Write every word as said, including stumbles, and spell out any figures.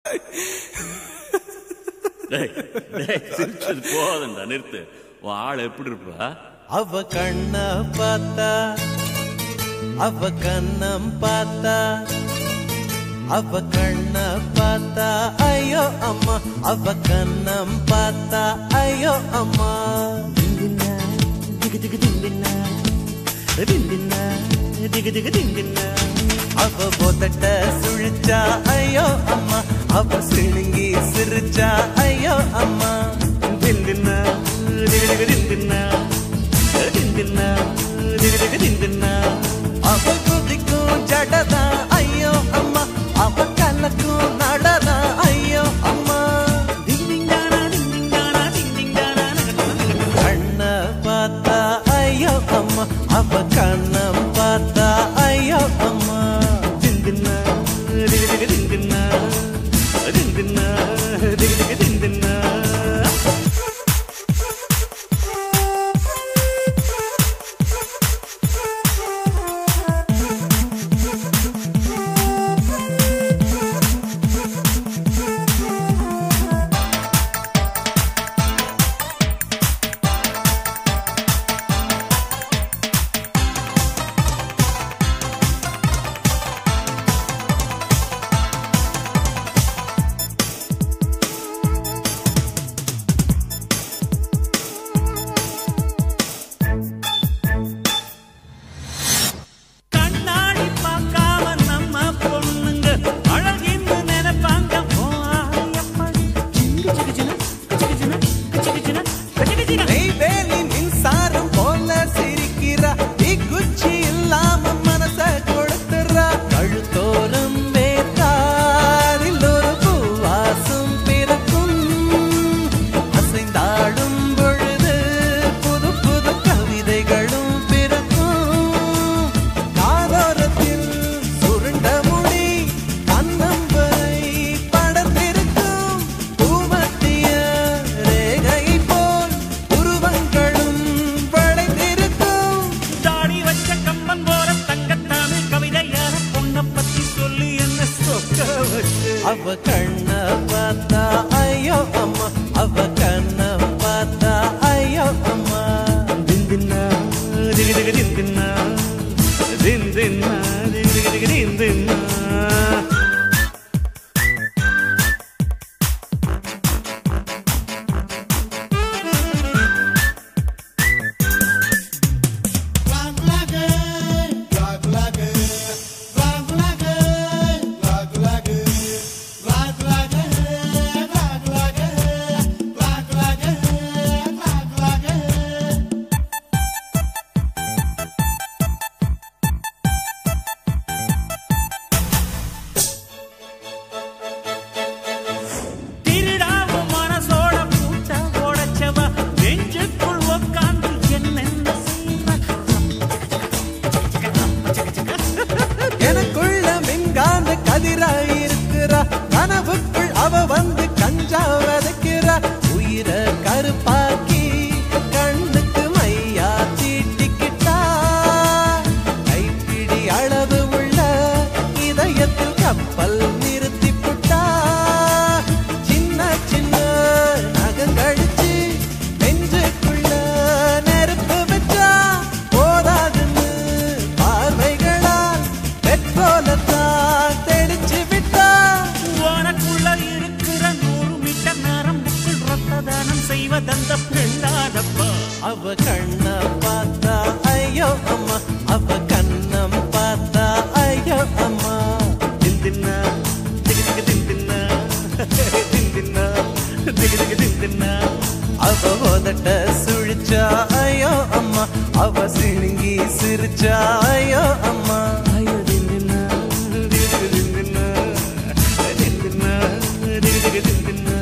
சிரிச்சது போதண்டா, நிறுத்து. உன் ஆள் எப்படி இருப்பா? அவ கண்ண பார்த்தா, அவ கண்ணம் பார்த்தா, அவ கண்ண பார்த்தா ஐயோ அம்மா, அவ கண்ணம் பார்த்தா ஐயோ அம்மா. திந்தினா திகு திகு திந்தினா திந்தினா திகு திகு திந்தினா. அவ போதட்ட சுழிச்சா ஐயோ அம்மா, அவ சிணுங்கி சிரிச்சா ஐயோ அம்மா. திந்தினா திகு திகு திந்தினா திந்தினா திகு திகு திந்தினா. அவ குதிக்கும் ஜடதா ஐயோ அம்மா, அவ கலக்கும் நடதா ஐயோ அம்மா. கண்ண பார்த்தா ஐயோ அம்மா, அவ கண்ணம் பார்த்தா ஐயோ அம்மா. திந்தினா திகு திகு திந்தினா திந்தினா திகு திகு திந்தினா. அவ கண்ண பார்த்தா ஐயோ அம்மா, அவ கண்ண பார்த்தா ஐயோ அம்மா. திந்தினா திகு திகு திந்தினா திந்தினா திகு திகு திகு திந்தினா. கதிராயிருக்கிறா கனவுக்குள் அவ வந்து கஞ்சா வதைக்கிறா. உயிர கருப்பாக்கி கண்ணுக்கு மையா தீட்டிக்கிட்டா. கைப்பிடி அளவு உள்ள இதயத்தில் கப்பல் நிறுத்தி புட்டா. சின்ன சின்ன நகங்கழிச்சு நெஞ்சுக்குள்ள நெருப்பு வச்சா. போதாதுன்னு பார்வைகளால் பெட்ரோலத்தான் செய்வதந்த பெண்ணாதப்பா. அவ கண்ண பார்த்தா ஐயோ அம்மா, அவ கண்ணம் பார்த்தா ஐயோ அம்மா. திந்தினா திகு திகு திந்தினா திந்தினா திகு திகு திந்தினா. அவ போதட்ட சுழிச்சா ஐயோ அம்மா, அவ சிணுங்கி சிரிச்சா ஐயோ அம்மா. ஐயோ திந்தினா திகு திகு திந்தினா திந்தினா திகு திகு திந்தினா.